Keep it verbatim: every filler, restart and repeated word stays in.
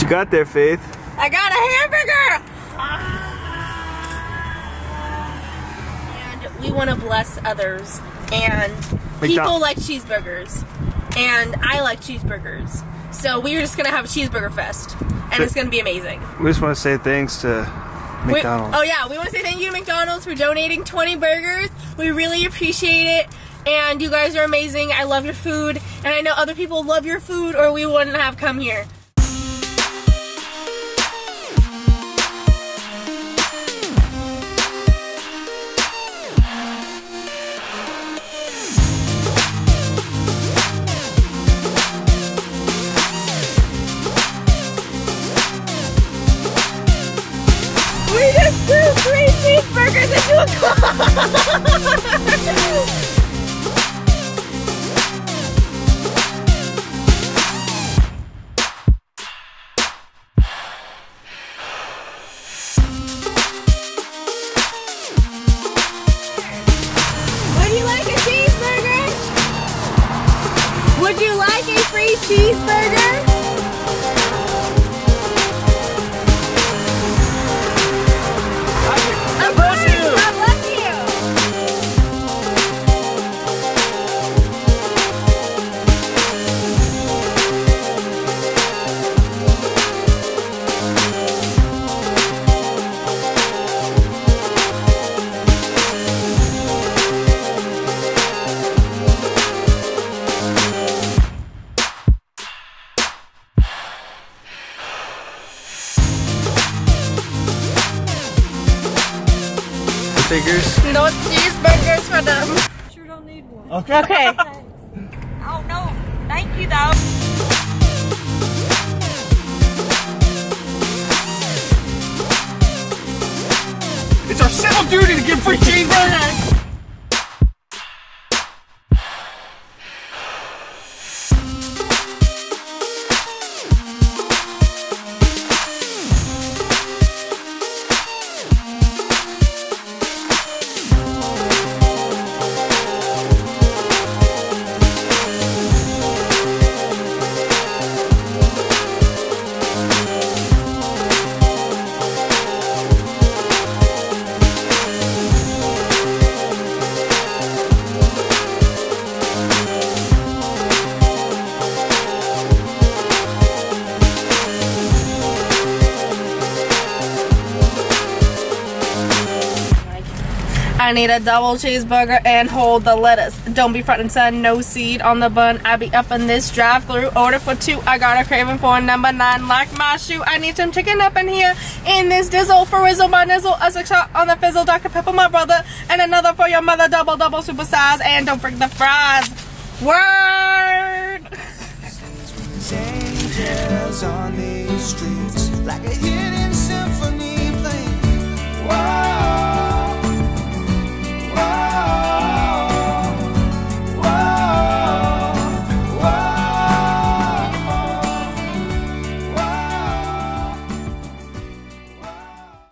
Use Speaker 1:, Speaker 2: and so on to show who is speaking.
Speaker 1: you got there, Faith?
Speaker 2: I got a hamburger! And we want to bless others. And people like cheeseburgers. And I like cheeseburgers. So we're just going to have a cheeseburger fest. And it's going to be amazing.
Speaker 1: We just want to say thanks to McDonald's.
Speaker 2: We, oh yeah, we want to say thank you to McDonald's for donating twenty burgers. We really appreciate it. And you guys are amazing. I love your food. And I know other people love your food or we wouldn't have come here. We just threw three cheeseburgers into a car! Would you like a cheeseburger? Would you like a free cheeseburger?
Speaker 1: Figures.
Speaker 2: No cheeseburgers for them.
Speaker 3: Sure don't need one.
Speaker 1: Okay.
Speaker 2: Okay.
Speaker 3: Oh no, thank you though.
Speaker 1: It's our civil duty to give free cheeseburgers.
Speaker 2: I need a double cheeseburger and hold the lettuce. Don't be front and center, no seed on the bun. I be up in this drive-through. Order for two. I got a craving for number nine, like my shoe. I need some chicken up in here. In this dizzle for Rizzle, my nizzle. A six shot on the fizzle, Doctor Pepper, my brother. And another for your mother, double, double, super size. And don't forget the fries. Word!
Speaker 4: Angels on these streets like a hidden